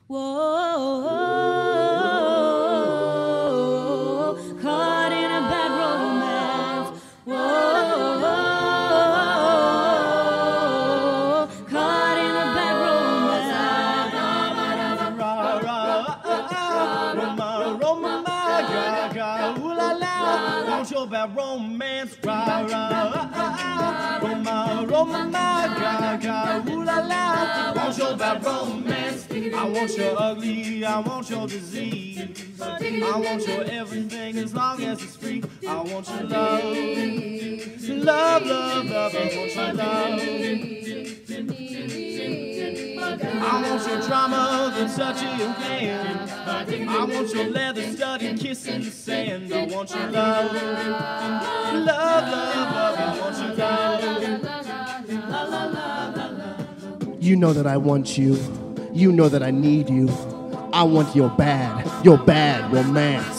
Whoa, caught in a bad romance. Whoa, caught in a bad romance. Roma, ga ga, ooh la la, want your bad romance. Roma, ga ga, ooh la la, want your bad romance. I want your ugly, I want your disease, I want your everything as long as it's free. I want your love, love, love, love, I want your love. I want your drama, the touch of your hand. I want your leather studded kiss in the sand. I want your love, love, love, love, I want your love. You know that I want you. You know that I need you. I want your bad romance.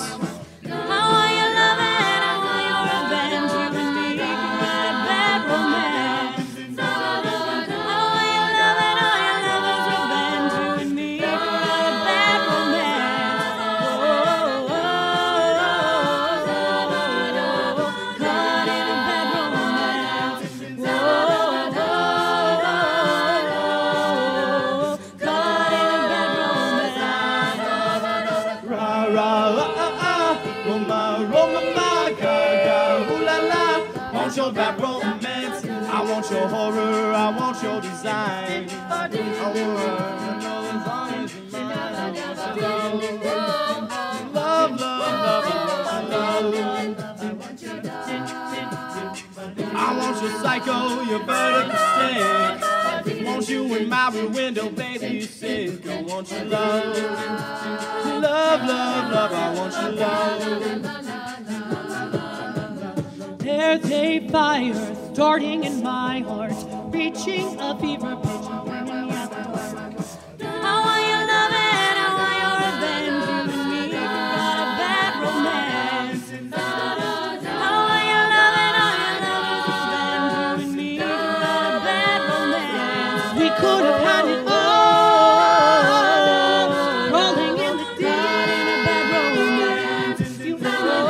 Your bad romance. I want your horror, I want your design. I want I want your psycho, your vertical stick. Want you in my window, baby, you sick. I want your love, love, love, love. I want your love. There's a fire starting in my heart, reaching a fever pitch and bringing me out the dark. I want your love and I want your revenge. You and me got a bad romance. I want your love and all your love is revenge. You and me got a bad romance. We could have had it all, rolling in the deep in a bad romance. You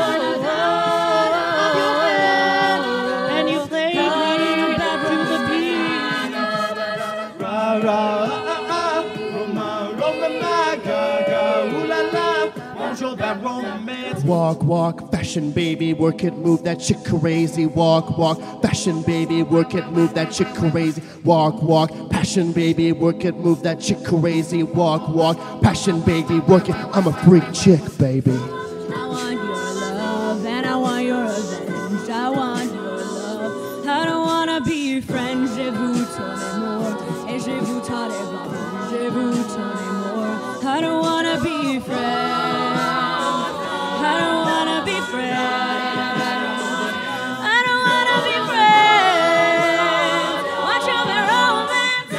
Walk, walk, fashion baby, work it, move that shit crazy. Walk, walk, fashion baby, work it, move that shit crazy. Walk, walk, passion baby, work it, move that shit crazy. Walk, walk, passion baby, work it. I'm a freak chick, baby. I want your love and I want your revenge. I want your love. I don't wanna be your friend. Je vous tourne more, et je vous tourne more. Je vous tourne more. I don't wanna be your friend. I don't wanna be friends. I don't wanna be friends. Want your romance.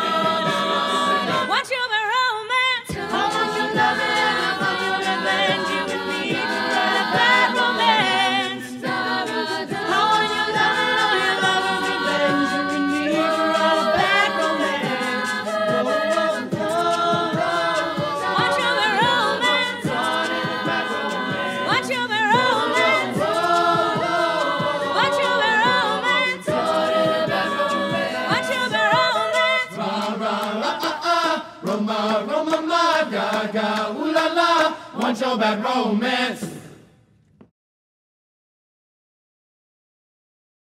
Want your romance. I want your love and I want your revenge. You and me got a bad romance. I want your love and all your love is revenge. You and me got a bad romance. Want your romance. Want your romance. Want your romance. Want your romance. Roma, Roma, ma, ga, ga, ooh la la, want your bad romance.